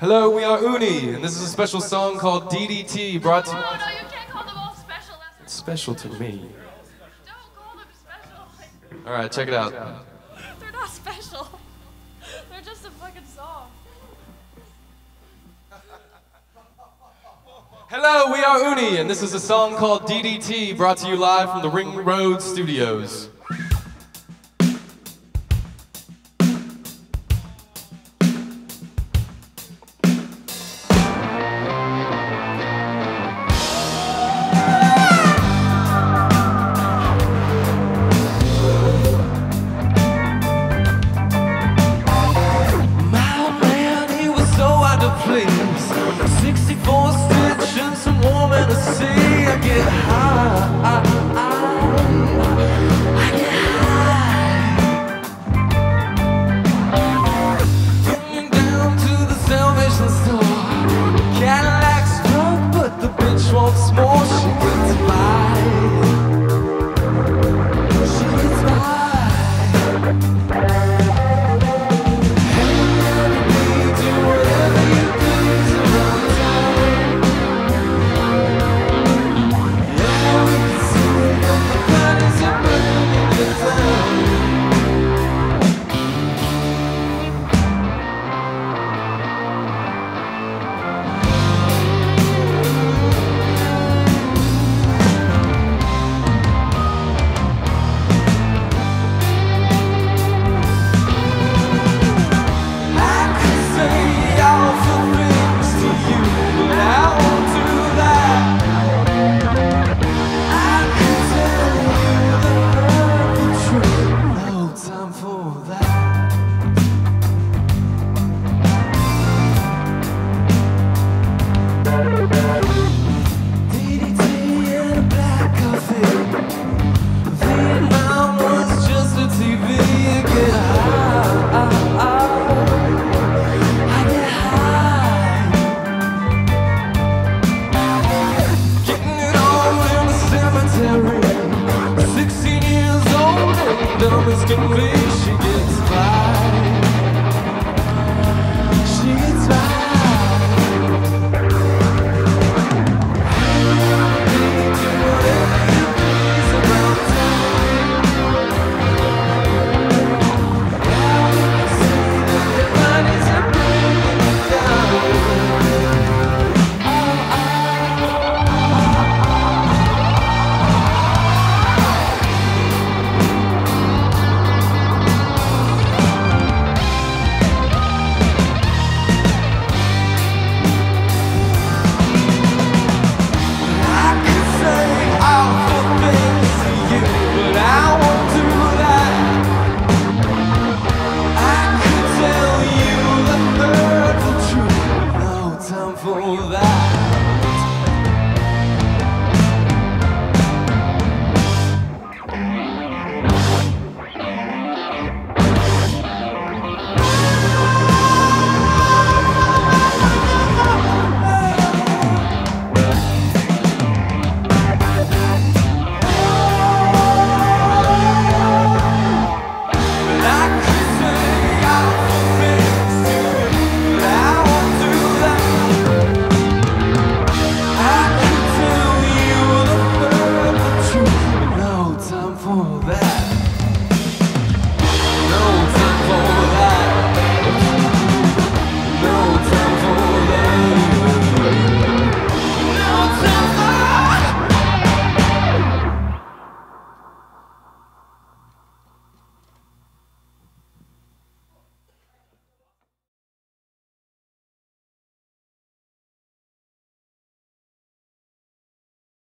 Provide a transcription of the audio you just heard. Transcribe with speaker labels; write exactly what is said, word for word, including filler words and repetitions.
Speaker 1: Hello, we are UNI, and this is a special song called D D T, brought to you...
Speaker 2: Oh, no, you can't call them all special. That's
Speaker 1: It's special to me.
Speaker 2: Don't call them special.
Speaker 1: Alright, check it out.
Speaker 2: They're not special. They're just a fucking song.
Speaker 1: Hello, we are UNI, and this is a song called D D T, brought to you live from the Ring Road Studios.
Speaker 3: sixty-four